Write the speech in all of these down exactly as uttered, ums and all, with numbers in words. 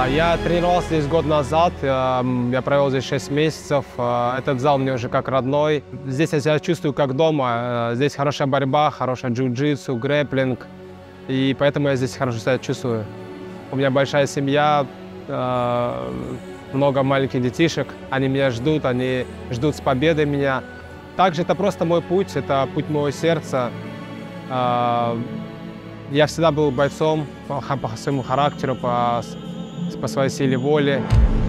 Да, я тренировался здесь год назад, я провел здесь шесть месяцев. Этот зал мне уже как родной. Здесь я себя чувствую как дома. Здесь хорошая борьба, хорошая джиу-джитсу, грэпплинг. И поэтому я здесь хорошо себя чувствую. У меня большая семья, много маленьких детишек. Они меня ждут, они ждут с победой меня. Также это просто мой путь, это путь моего сердца. Я всегда был бойцом по, по своему характеру, по, по своей силе воли.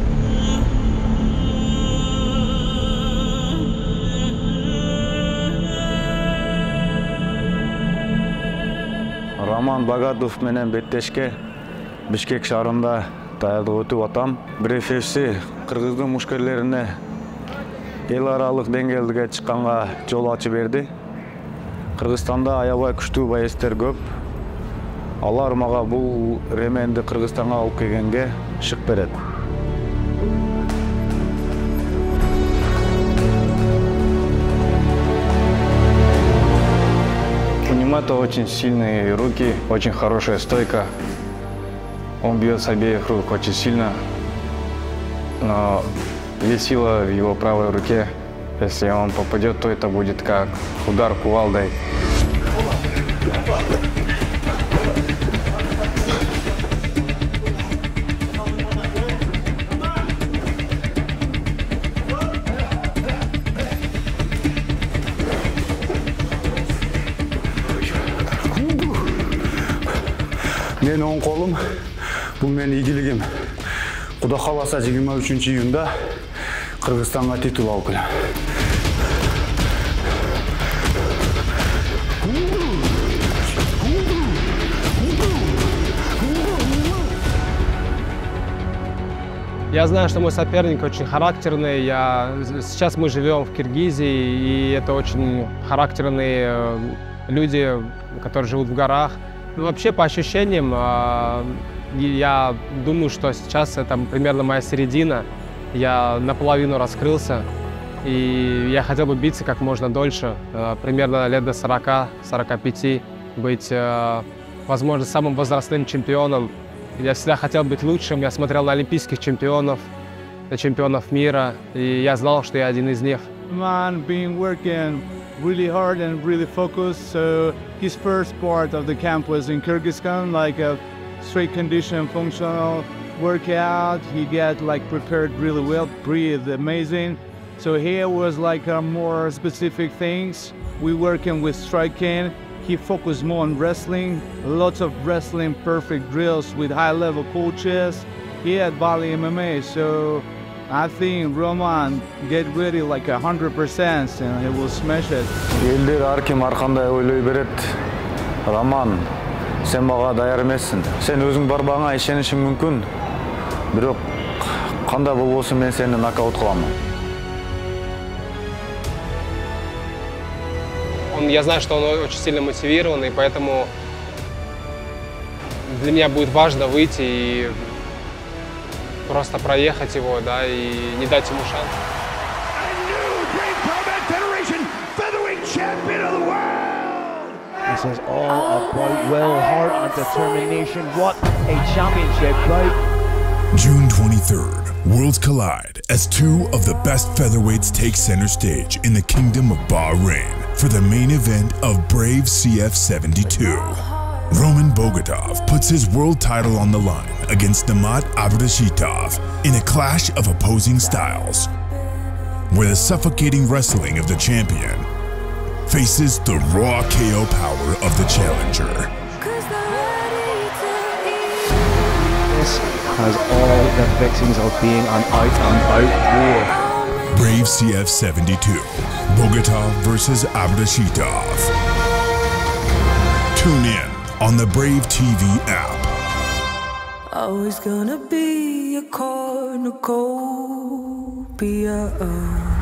Роман Богатов менен беттешке Бишкек шаарында даярдык өтүп атам. Брейв эф си кыргыздын мушкерлерине эл аралык деңгээлге чыкканга жол ачып берди. Кыргызстанда аябай күчтүү байестер көп. Алар мага бул ременди Кыргызстанга алып келгенге шык берет. У Нимата очень сильные руки, очень хорошая стойка. Он бьет с обеих рук очень сильно, но есть сила в его правой руке. Если он попадет, то это будет как удар кувалдой. Мен оң қолым, бұл мен игілігім. Құда қаласа жыйырма үчүнчү июнда Кыргызстанга титул алып келем. Я знаю, что мой соперник очень характерный. Я... Сейчас мы живем в Киргизии, и это очень характерные люди, которые живут в горах. Ну, вообще, по ощущениям, я думаю, что сейчас это примерно моя середина. Я наполовину раскрылся, и я хотел бы биться как можно дольше, примерно лет до сорока — сорока пяти, быть, возможно, самым возрастным чемпионом. Я всегда хотел быть лучшим. Я смотрел на олимпийских чемпионов, на чемпионов мира, и я знал, что я один из них. Man been working really hard and really focused. So his first part of the camp was in Kyrgyzstan, like a straight condition functional workout. He got like prepared really well, breathed amazing. So here was like a more specific things. We working with striking. He focused more on wrestling, lots of wrestling, perfect drills with high-level coaches. He had Bali M M A, so I think Roman get ready like a hundred percent, and he will smash it. Элдер ар ким ар кандай ойлой берет. Роман, сен мага даяр эмессиң. Сен өзүң барбаңа ишенишиң мүмкүн. Бирок кандай болбосун мен сени нокаут кылам. Я знаю, что он очень сильно мотивирован, и поэтому для меня будет важно выйти и просто проехать его, да, и не дать ему шанс. This is all about will, heart and determination. What a championship bout. June twenty-third, worlds collide as two of the best featherweights take center stage in the Kingdom of Bahrain for the main event of Brave C F seventy-two. Roman Bogatov puts his world title on the line against Nemat Abdurashitov in a clash of opposing styles, where the suffocating wrestling of the champion faces the raw K O power of the challenger. This has all the fixings of being an out-and-out war. Brave C F seventy-two, Bogatov versus Abdurashitov. Tune in on the Brave T V app. Always gonna be a cornucopia.